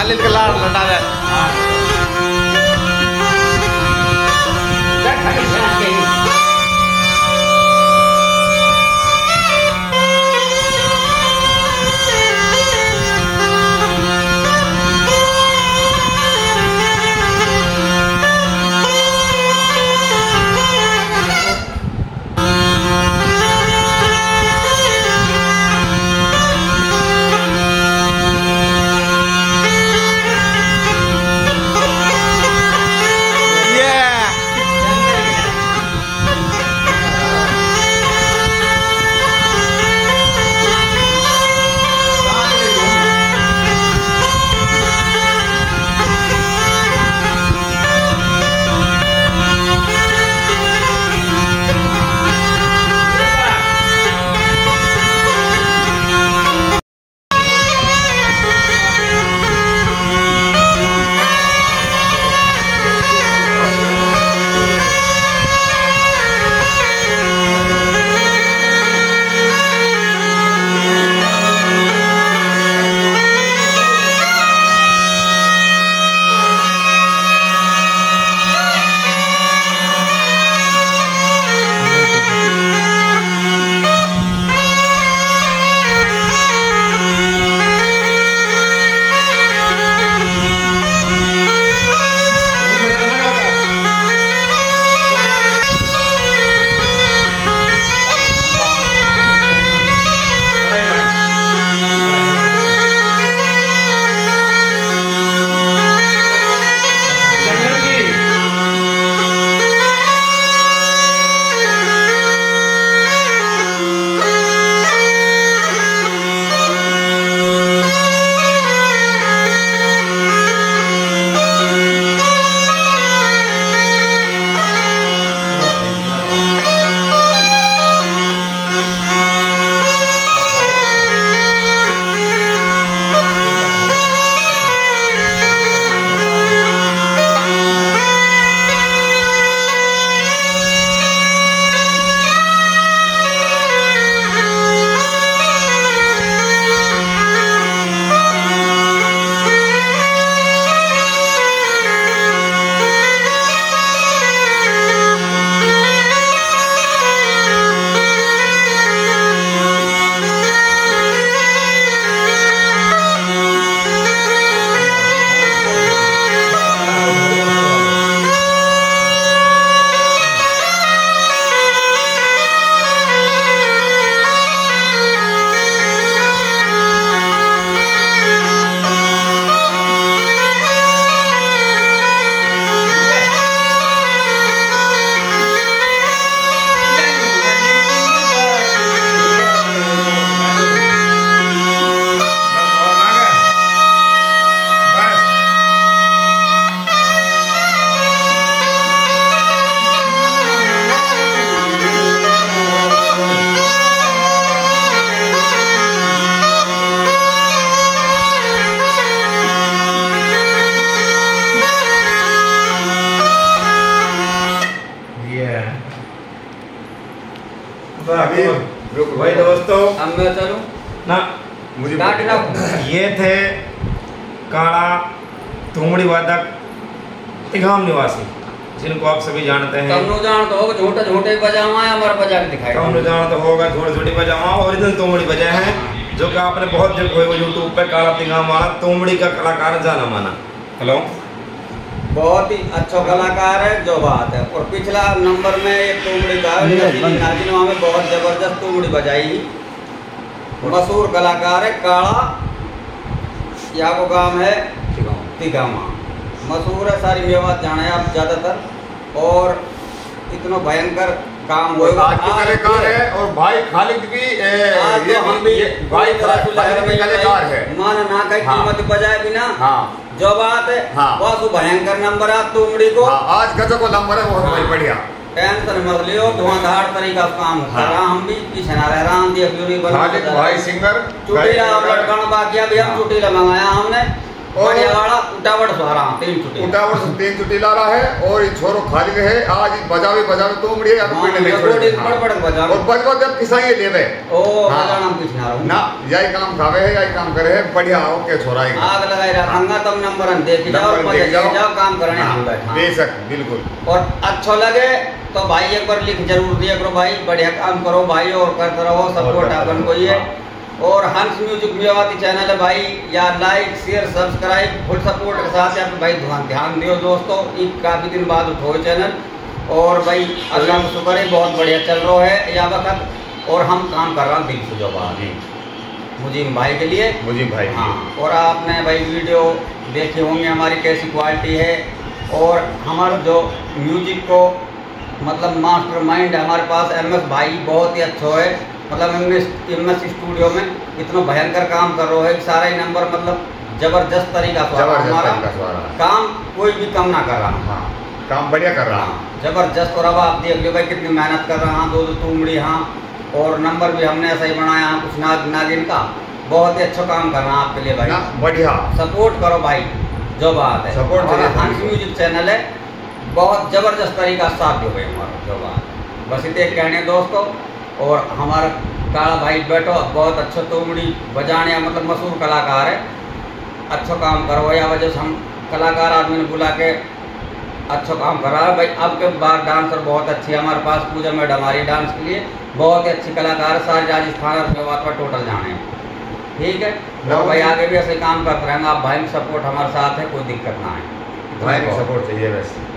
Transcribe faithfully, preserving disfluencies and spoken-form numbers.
खालिद के लाड़ लटा दे भाई दोस्तों अब मैं चलूं ना मुझे काट ना ये थे काड़ा तुमड़ी वादक तिगाम निवासी जिनको आप सभी जानते हैं। तमनो जान तो होगा झोटा झोटे बजावा है हमारा बजा के दिखाएगा। तमनो जान तो होगा छोटे छोटे बजावा ओरिजिनल तुमड़ी बजा है जो कि आपने बहुत जगह हुए यूट्यूब पे काड़ा तिगाम वाला तुमड़ी का कलाकार जाना माना। हेलो बहुत ही अच्छा कलाकार है जो बात है। और पिछला नंबर में एक तुमड़ी का नाजिनवा में बहुत जबरदस्त तुमड़ी बजाई मशहूर कलाकार है काड़ा या को काम है तिगामा मशहूर है सारी मेवात जाना है आप ज़्यादातर। और इतना भयंकर काम हुआ आज के कलाकार है और भाई खालिद भी ए, आज ये तो हम भी भाई कलाकार है मान ना कहीं कीमत बजाए बिना हाँ जो बात है हाँ बहुत भयंकर नंबर है तुमड़ी को। हाँ, आज गजब को नंबर है बहुत हाँ, बढ़िया टेंशन मत लियो धुआंधार तरीका काम हाँ, कर रहा हम भी पीछे ना रह रहा हम देख लो खालिद भाई सिंगर चुटीला लड़कन बाकी अभी हम चुटीला मंगाया हमने बढ़िया गाड़ा उठावट सहारा तीन छुट्टी उठावट से तीन छुट्टी ला रहा है और ये छोरो खाली है आज बजावे बजावे तो उमड़ी या हाँ, पीने नहीं बड़ छोड़े बड़ बड़ बजा और बजवा जब किसाई लेवे ओ हाँ। बजाना हम पीछे ना रहूं ना यही काम खावे है यही काम करे है बढ़िया ओके छोरा है आग लगाई रखूंगा तब नंबर देख जाओ नंबर मजे देख जाओ। जाओ काम करने हाँ, हम बैठा बेशक बिल्कुल और अच्छा लगे तो भाई एक बार लिख जरूर दिया करो भाई बढ़िया काम करो भाई और करते रहो सपोर्ट करते अपन रहो, को ये हाँ। और हंस म्यूजिक मेवाती चैनल है भाई या like share subscribe full support के साथ यहाँ पे भाई ध्यान ध्यान दियो दोस्तों एक काफी दिन बाद उठो चैनल और भाई अल्लाह का शुक्र है बहुत बढ़िया चल रहा है या वक्त और हम काम कर रहे हैं दिल से जो बात जी मुजीम भाई के लिए मुझे भाई हाँ और आपने भाई वीडियो देखे होंगे हमारी कैसी क्वालिटी है और हमारा जो म्यूजिक को मतलब मास्टर माइंड हमारे पास एम एस भाई बहुत ही अच्छा है मतलब M S M S studio में इतना भयंकर काम कर रहा है सारा ही नंबर मतलब जबरदस्त तरीका से जबरदस्त हमारा तरीका से आ रहा है। काम कोई भी कम ना कर रहा हाँ काम बढ़िया कर रहा है हाँ जबरदस्त और अब आप देख लो भाई कितनी मेहनत कर रहा हाँ दो दो तुमड़ी हाँ और नंबर भी हमने ऐसा ही बनाया हाँ कुछ नाग नागिन का बहुत ही अच्छा काम कर रहा है आपके लिए भाई ना बढ़िया सपोर्ट करो भाई जो बात है सपोर्ट हमारा करिए। हंस म्यूजिक चैनल है बहुत जबरदस्त तरीका से साथ दो भाई हमारा जो बात है बस इतने कहने दोस्तों और हमारा काला भाई बैठो बहुत अच्छा तुमड़ी बजाने मतलब मशहूर कलाकार है अच्छा काम करो या वजह से हम कलाकार आदमी ने बुला के अच्छा काम कर रहा है भाई अब के बार डांसर बहुत अच्छी है हमारे पास पूजा मैडम हमारी डांस के लिए बहुत ही अच्छी कलाकार है सारे राजस्थान और मेवात पर टोटल जाने ठीक है और भाई आगे भी ऐसे काम करते रहेंगे आप भाई सपोर्ट हमारे साथ है कोई दिक्कत ना है भाई सपोर्ट चाहिए बस